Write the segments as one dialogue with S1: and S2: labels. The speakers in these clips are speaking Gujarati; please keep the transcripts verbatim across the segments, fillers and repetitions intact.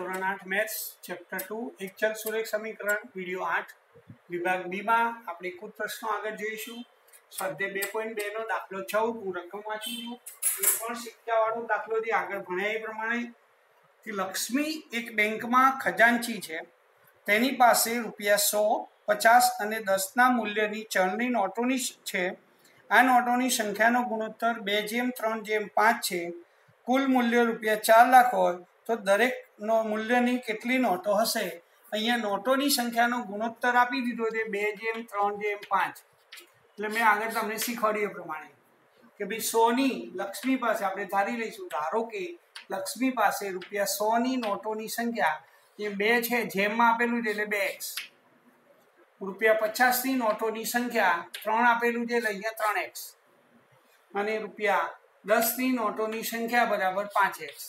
S1: ધોરણ આઠ મેથ્સ ચેપ્ટર ટુ એક ચલ સુરેખ સમીકરણ વિડીયો આઠ વિભાગ બી માં આપણે કુલ પ્રશ્નો આગળ જોઈશું। સ્વાધ્યાય બે પોઈન્ટ બે નો દાખલો ચૌદ હું રકમ વાંચું છું। એ પણ સિક્કાવાળો દાખલો જે આગળ ભણ્યા એ પ્રમાણે કે લક્ષ્મી એક બેંકમાં ખજાનચી છે, તેની પાસે રૂપિયા સો પચાસ અને દસના મૂલ્યની ચલણી નોટોની છે। આ નોટોની સંખ્યાનો ગુણોત્તર બે જેમ ત્રણ જેમ પાંચ છે। કુલ મૂલ્ય રૂપિયા ચાર લાખ હોય તો દરેક નો મૂલ્યની કેટલી નોટો હશે। અહીંયા નોટોની સંખ્યાનો ગુણોત્તર આપી દીધો છે બે જેમ ત્રણ જેમ પાંચ। એટલે મેં આગળ તમને શીખવાડ્યું એ પ્રમાણે કે ભાઈ સો ની લક્ષ્મી પાસે આપણે ધારી લઈશું, ધારો કે લક્ષ્મી પાસે રૂપિયા સો ની નોટોની સંખ્યા એ બે છે, જેમમાં આપેલું છે એટલે બે એક્સ। રૂપિયા પચાસ ની નોટોની સંખ્યા ત્રણ આપેલું છે એટલે અહીંયા ત્રણ એક્સ અને રૂપિયા દસ ની નોટોની સંખ્યા બરાબર પાંચ એક્સ।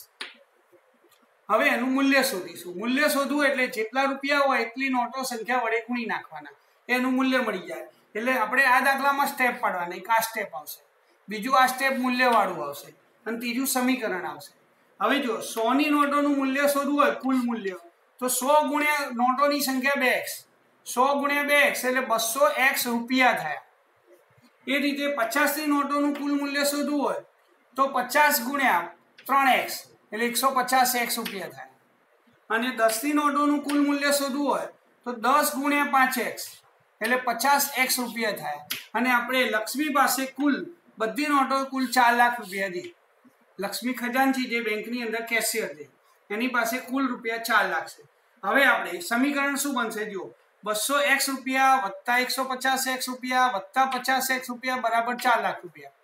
S1: હવે એનું મૂલ્ય શોધીશું। મૂલ્ય શોધવું એટલે જેટલા રૂપિયા હોય એટલી નોટો સંખ્યા વડે ગુણી નાખવાના, એનું મૂલ્ય મળી જાય। એટલે આપણે આ દાખલામાં સ્ટેપ પાડવાના, એક આ સ્ટેપ આવશે, બીજું આ સ્ટેપ મૂલ્યવાળું આવશે અને ત્રીજું સમીકરણ આવશે। હવે જો સો ની નોટોનું મૂલ્ય શોધવું હોય કુલ મૂલ્ય, તો સો ગુણ્યા નોટોની સંખ્યા બે એક્સ, સો ગુણ્યા બે એક્સ એટલે બસો એક્સ રૂપિયા થયા। એ રીતે પચાસ ની નોટોનું કુલ મૂલ્ય શોધવું હોય તો પચાસ ગુણ્યા ત્રણ એક્સ એટલે એકસો પચાસ એક્સ રૂપિયા થાય। અને દસ ની નોટોનું કુલ મૂલ્ય શોધવું હોય તો દસ ગુણ્યા પાંચ એક્સ એટલે પચાસ એક્સ રૂપિયા થાય। અને આપણે લક્ષ્મી પાસે કુલ બધી નોટો કુલ ચાર લાખ રૂપિયા છે। લક્ષ્મી ખજાનચી જે બેંકની અંદર કેશિયર છે એની પાસે કુલ રૂપિયા ચાર લાખ છે। હવે આપણે સમીકરણ શું બનશે, જો બસો એક્સ રૂપિયા વત્તા એકસો પચાસ એક્સ રૂપિયા વત્તા પચાસ એક્સ રૂપિયા બરાબર ચાર લાખ રૂપિયા।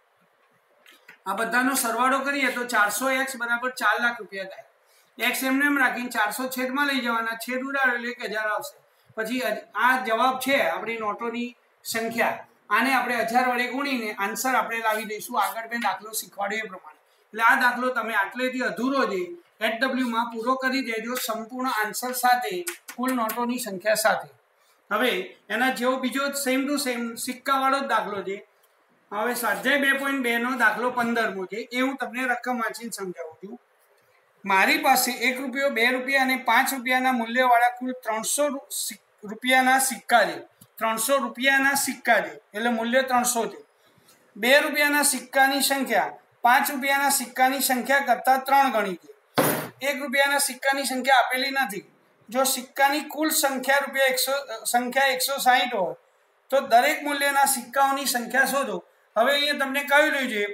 S1: આ બધાનો સરવાળો કરીએ તો ચારસો એક્સ બરાબર ચાર લાખ રૂપિયા થાય। એક્સ એમને એમ રાખીને ચારસો છેદમાં લઈ જવાના, છેદ ઉડાડો એટલે એક હજાર આવશે। પછી આ જવાબ છે આપણી નોટોની સંખ્યા, આને આપણે હજાર વડે ગુણીને આન્સર આપણે લાવી દઈશું। આગળ મેં દાખલો શીખવાડ્યો એ પ્રમાણે। એટલે આ દાખલો તમે આટલેથી અધૂરો છે એચ ડબલ્યુ માં પૂરો કરી દેજો સંપૂર્ણ આન્સર સાથે, કુલ નોટોની સંખ્યા સાથે। હવે એના જેવો બીજો સેમ ટુ સેમ સિક્કાવાળો જ દાખલો છે। હવે સ્વાધ્યાય બે પોઈન્ટ બે નો દાખલો પંદરમો છે, એ હું તમને રકમ વાંચીને સમજાવું છું। મારી પાસે એક રૂપિયો, બે રૂપિયા અને પાંચ રૂપિયાના મૂલ્યવાળા કુલ ત્રણસો રૂપિયાના સિક્કા છે। ત્રણસો રૂપિયાના સિક્કા છે એટલે મૂલ્ય ત્રણસો છે। બે રૂપિયાના સિક્કાની સંખ્યા પાંચ રૂપિયાના સિક્કાની સંખ્યા કરતાં ત્રણ ગણી છે। એક રૂપિયાના સિક્કાની સંખ્યા આપેલી નથી। જો સિક્કાની કુલ સંખ્યા રૂપિયા એકસો સંખ્યા એકસો સાહીઠ હોય તો દરેક મૂલ્યના સિક્કાઓની સંખ્યા શોધો। હવે અહીંયા તમને કહી રહ્યું છે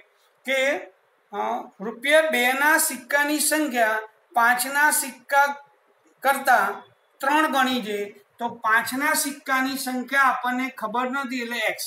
S1: કે રૂપિયા બે ના સિક્કાની સંખ્યા પાંચના સિક્કા કરતા ત્રણ ગણી છે, તો પાંચના સિક્કાની સંખ્યા આપણને ખબર નથી એટલે એક્સ।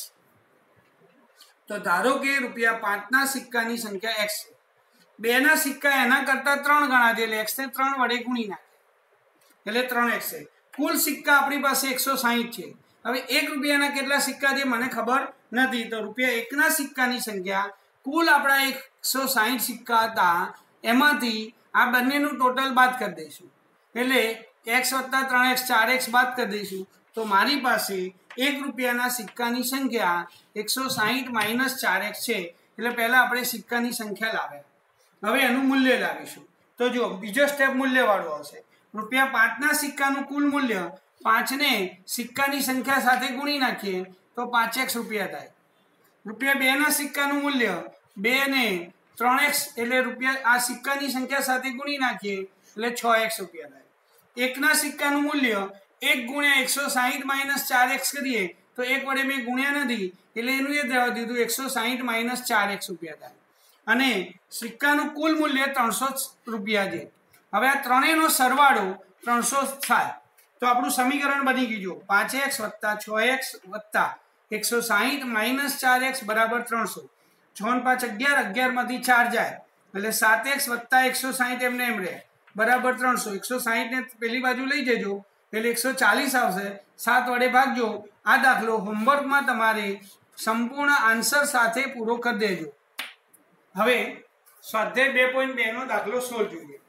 S1: તો ધારો કે રૂપિયા પાંચના સિક્કાની સંખ્યા એક્સ છે, બે ના સિક્કા એના કરતા ત્રણ ગણા છે એટલે એક્સ ને ત્રણ વડે ગુણી નાખે એટલે ત્રણ એક્સ છે। કુલ સિક્કા આપણી પાસે એકસો સાહીઠ છે। હવે એક રૂપિયાના કેટલા સિક્કા છે મને ખબર નથી, તો રૂપિયા એકના સિક્કાની સંખ્યા કુલ આપણા એકસો સાહીઠ સિક્કા હતા એમાંથી આ બંનેનું ટોટલ બાદ કરી દઈશું એટલે એક્સ વત્તા ત્રણ એક્સ ચાર એક્સ બાદ કરી દઈશું। તો મારી પાસે એક રૂપિયાના સિક્કાની સંખ્યા એકસો સાહીઠ માઇનસ ચાર એક્સ છે, એટલે પહેલાં આપણે સિક્કાની સંખ્યા લાવ્યા, હવે એનું મૂલ્ય લાવીશું। તો જો બીજો સ્ટેપ મૂલ્યવાળો આવશે। રૂપિયા પાંચના સિક્કાનું કુલ મૂલ્ય પાંચને સિક્કાની સંખ્યા સાથે ગુણી નાખીએ તો પાંચ એક્સ રૂપિયા થાય। રૂપિયા બે ના સિક્કાનું મૂલ્ય બે ને ત્રણ એક્સ એટલે રૂપિયા આ સિક્કાની સંખ્યા સાથે ગુણી નાખીએ એટલે છ એક્સ રૂપિયા થાય। એકના સિક્કાનું મૂલ્ય એક ગુણ્યા એકસો સાહીઠ માઇનસ ચાર એક્સ કરીએ તો એક વડે મેં ગુણ્યા નથી એટલે એનું એ રહેવા દીધું, એકસો સાહીઠ માઇનસ ચાર એક્સ રૂપિયા થાય। અને સિક્કાનું કુલ મૂલ્ય ત્રણસો રૂપિયા છે। હવે આ ત્રણેયનો સરવાળો ત્રણસો થાય તો આપણું સમીકરણ બની ગયું, પાંચ એક્સ વત્તા છ એક્સ વત્તા એકસો સાહીઠ માઇનસ ચાર એક્સ બરાબર ત્રણસો। છ ને પાંચ અગિયાર, અગિયાર માંથી ચાર જાય એટલે સાત એક્સ વત્તા એકસો સાહીઠ એમને એમ રહે બરાબર ત્રણસો। એકસો સાહીઠ ને પેલી બાજુ લઈ જજો એટલે એકસો ચાલીસ આવશે, સાત વડે ભાગજો। આ દાખલો હોમવર્કમાં તમારે સંપૂર્ણ આન્સર સાથે પૂરો કરી દેજો। હવે સ્વાધ્યાય બે પોઈન્ટ બે નો દાખલો સોલ્વ જોઈએ।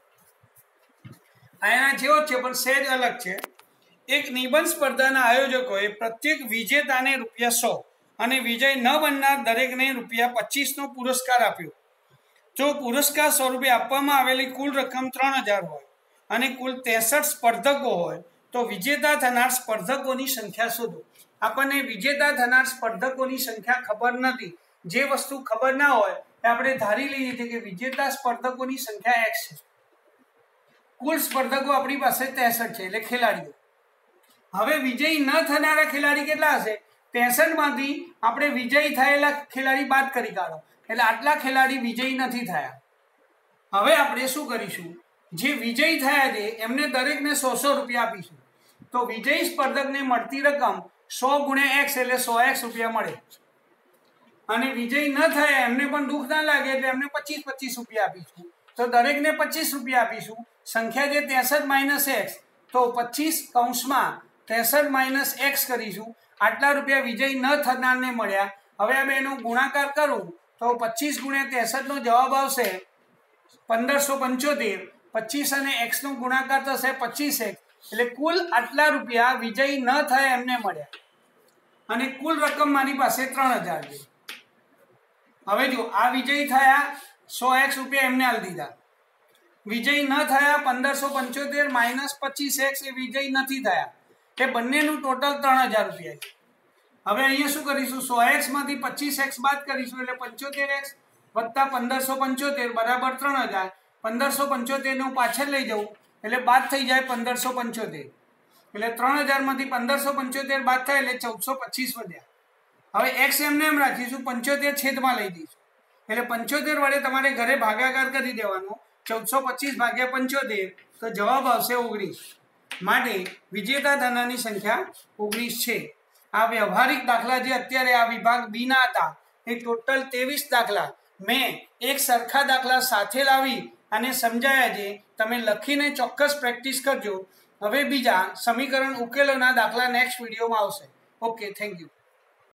S1: આના જેવો છે પણ સહેજ અલગ છે। એક નિબંધ સ્પર્ધાના આયોજકોએ પ્રત્યેક વિજેતાને રૂપિયા સો અને વિજય ન બનનાર દરેકને રૂપિયા પચીસ નો પુરસ્કાર આપ્યો। જો પુરસ્કાર સ્વરૂપે આપવામાં આવેલી કુલ રકમ ત્રણ હજાર હોય અને કુલ ત્રેસઠ સ્પર્ધકો હોય તો વિજેતા થનાર સ્પર્ધકોની સંખ્યા શોધો। આપણને વિજેતા થનાર સ્પર્ધકોની સંખ્યા ખબર નથી। જે વસ્તુ ખબર ના હોય એ આપણે ધારી લઈએ છીએ કે વિજેતા સ્પર્ધકોની સંખ્યા એક્સ છે। કુલ સ્પર્ધકો આપણી પાસે ત્રેસઠ છે એટલે ખેલાડીઓ। હવે વિજયી ન થનારા ખેલાડી કેટલા હશે? ત્રેસઠ માંથી આપણે વિજયી થયેલા ખેલાડી બાદ કરી કાઢો એટલે આટલા ખેલાડી વિજયી નથી થયા। હવે આપણે શું કરીશું? જે વિજયી થયા છે એમને દરેકને સો સો રૂપિયા આપીશું। તો વિજયી સ્પર્ધકને મળતી રકમ સો ગુણ્યા એક્સ એટલે સો એક્સ રૂપિયા મળે। અને વિજયી ન થયા એમને પણ દુઃખ ના લાગે એટલે એમને પચીસ પચીસ રૂપિયા આપીશું। તો દરેકને પચીસ રૂપિયા આપીશું। સંખ્યા જે ત્રેસઠ માઇનસ એક્સ તો પચીસ કૌંસમાં ત્રેસઠ માઇનસ એક્સ કરીશું। આટલા રૂપિયા વિજયી ન થનારને મળ્યા। હવે આ બેનો ગુણાકાર કરું તો પચીસ ગુણ્યા ત્રેસઠ નો જવાબ આવશે પંદરસો પંચોતેર। પચીસ અને એક્સ નો ગુણાકાર થશે પચીસ એક્સ એટલે કુલ આટલા રૂપિયા વિજયી ન થયા એમને મળ્યા। અને કુલ રકમ મારી પાસે ત્રણ હજાર છે। હવે જો આ વિજયી થયા સો એક્સ રૂપિયા એમને આલી દીધા। વિજયી ન થયા પંદરસો પંચોતેર માઇનસ પચીસ એક્સ એ વિજયી નથી થયા એ બંનેનું ટોટલ ત્રણ હજાર રૂપિયા છે। હવે અહીંયા શું કરીશું? સો એક્સ માંથી પચીસ એક્સ બાદ કરીશું એટલે પંચોતેર એક્સ વત્તા પંદરસો પંચોતેર બરાબર ત્રણ હજાર। પંદરસો પંચોતેર નું પાછળ લઈ જવું એટલે બાદ થઈ જાય પંદરસો પંચોતેર એટલે ત્રણ હજાર માંથી પંદરસો પંચોતેર બાદ થાય એટલે ચૌદસો પચીસ વધ્યા। હવે એક્સ એમને એમ રાખીશું, પંચોતેર છેદમાં લઈ દઈશું એટલે પંચોતેર વડે તમારે ઘરે ભાગાકાર કરી દેવાનો। ચૌદસો પચીસ ભાગ્યા પંચોતેર તો જવાબ આવશે ઓગણીસ। માટે વિજેતા થનારની સંખ્યા ઓગણીસ છે। આ વ્યવહારિક દાખલા જે અત્યારે આ વિભાગ બી ના હતા એ ટોટલ ત્રેવીસ દાખલા મેં એક સરખા દાખલા સાથે લાવી અને સમજાયા છે। તમે લખીને ચોક્કસ પ્રેક્ટિસ કરજો। હવે બીજા સમીકરણ ઉકેલોના દાખલા નેક્સ્ટ વિડીયોમાં આવશે। Okay, thank you.